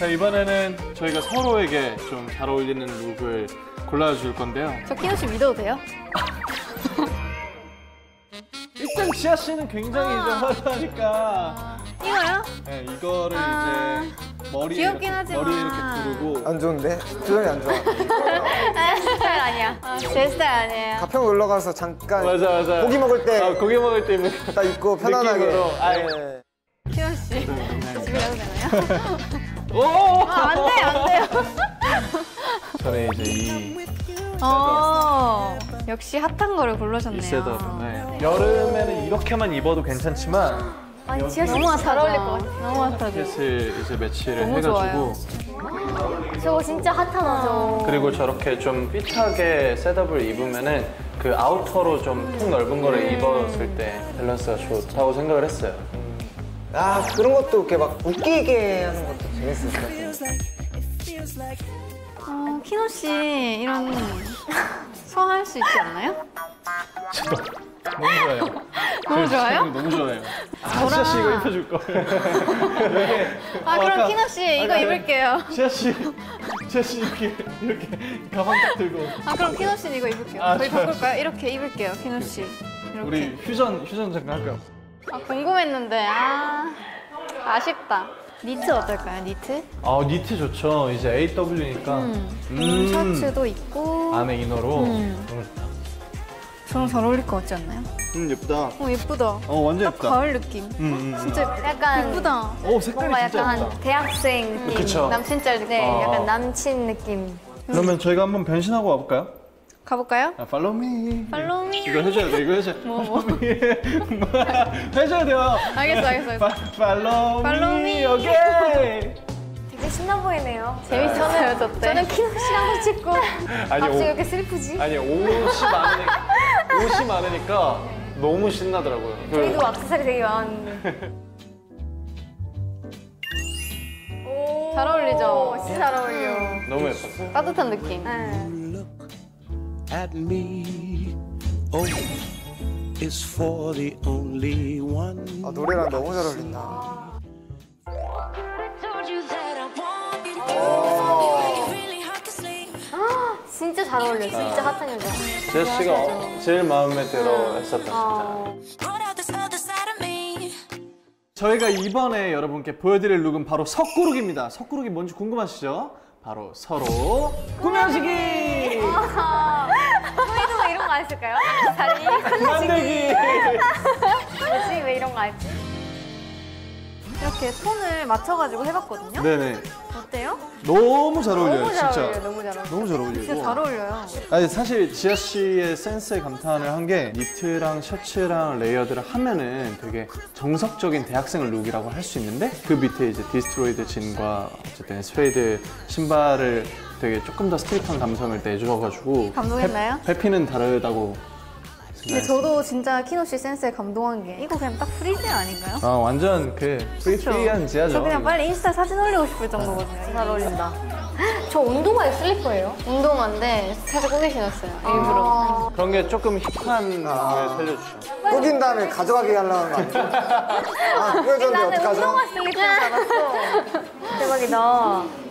자, 이번에는 저희가 서로에게 좀 잘 어울리는 룩을 골라줄 건데요. 저 키노 씨 믿어도 돼요? 일단 지아 씨는 굉장히 이제 화려하니까. 이거요? 네, 이거를 이제 머리에 귀엽긴 이렇게, 하지만. 머리에 이렇게 두르고. 안 좋은데? 표정이 안 좋아. 제 스타일 아니야. 제 스타일 아니에요. 가평 놀러 가서 잠깐 맞아. 고기 먹을 때 고기 먹을 때 딱 입고 편안하게. 느낌으로. 네. 키노 씨 집에 가도 되나요? 오! 안 돼요, 안 돼요. 저는 이제 이 역시 핫한 거를 고르셨네요. 셋업. 네. 여름에는 이렇게만 입어도 괜찮지만 아니, 지아 씨 너무 잘 어울릴 것 같아. 너무 핫하죠. 핏을 이제 매치를 너무 해가지고 저거 진짜 핫하죠. 그리고 저렇게 좀 핏하게 셋업을 입으면은 그 아우터로 좀 폭 넓은 거를 입었을 때 밸런스가 좋다고 생각을 했어요. 아, 그런 것도 이렇게 막 웃기게 하는 것도 재밌을 것 같아요. 키노 씨 이런 소화할 수 있지 않나요? 너무 좋아요. 너무 좋아요? 너무 좋아요. 지아 씨 이거 입혀줄 거. 그럼 아까- 키노 씨 이거 입을게요. 지아 씨 이렇게 가방 딱 들고. 그럼 키노 씨는 이거 입을게요. 저희 좋아요. 바꿀까요? 이렇게 입을게요, 키노 씨. 이렇게. 우리 휴전 잠깐 할까요? 궁금했는데 아쉽다. 니트 어떨까요? 니트? 니트 좋죠. 이제 AW니까. 셔츠도 있고 안에 이너로 너무 좋다. 저랑 잘 어울릴 것 같지 않나요? 예쁘다. 예쁘다. 완전 딱 가을 느낌. 진짜 예쁘다. 약간 예쁘다. 색깔이 뭔가 진짜 약간 예쁘다. 대학생 느낌. 그쵸. 남친 짤 느낌. 네, 약간 남친 느낌. 그러면 저희가 한번 변신하고 와볼까요? 가볼까요? Follow me. Follow me. 이거 해줘야 돼. 이거 해줘야 돼. 뭐? 해줘야 돼요. 알겠어. Follow Follow me. me. 오케이. 되게 신나 보이네요. 재밌었어요, 저 때. 저는 키노 씨랑 찍고 아니, 갑자기 이렇게 슬프지? 아니 옷이 많으니까 너무 신나더라고요. 저희도 액세서리 되게 많았는데. 잘 어울리죠? 진짜 잘 어울려. 너무 예뻤어. 따뜻한 느낌. 네. at me. Oh, it's for the only one. 아, 노래랑 너무 잘 어울린다. 진짜 잘 어울려. 진짜 핫한 여자. 지아 씨가 제일 마음에 들어 했었다 진짜. 저희가 이번에 여러분께 보여드릴 룩은 바로 석구룩입니다. 석구룩이 뭔지 궁금하시죠? 바로 서로 꾸며지기! 저희도 왜 이런 거 안 했을까요? 다리 만들기! 뭐지? 왜 이런 거 안 했지? 이렇게 톤을 맞춰가지고 해봤거든요. 네네. 어때요? 너무 잘 어울려요, 너무 잘 진짜. 어울려요. 너무 잘 어울려. 너무 잘 어울리고. 진짜 잘 어울려요. 아니 사실 지아 씨의 센스에 감탄을 한 게 니트랑 셔츠랑 레이어드를 하면은 되게 정석적인 대학생 룩이라고 할 수 있는데 그 밑에 이제 디스트로이드 진과 어쨌든 스웨이드 신발을 되게 조금 더 스트릿한 감성을 내줘가지고 감동했나요? 회피는 다르다고 근데 저도 진짜 키노 씨 센스에 감동한 게 이거 그냥 딱 프리즈 아닌가요? 아 완전 그 프리한 지아죠. 저 그냥 빨리 인스타 사진 올리고 싶을 정도거든요. 잘 어울린다. 저 운동화에 슬리퍼예요? 운동화인데 살짝 꾸겨 신었어요. 일부러. 그런 게 조금 힙한 걸 살려주죠. 꾸긴 다음에 가져가게 하려는 거 아니야? 아, 꾸겨줬는데 나는 어떡하죠? 운동화 슬리퍼인 줄 알았어. 대박이다.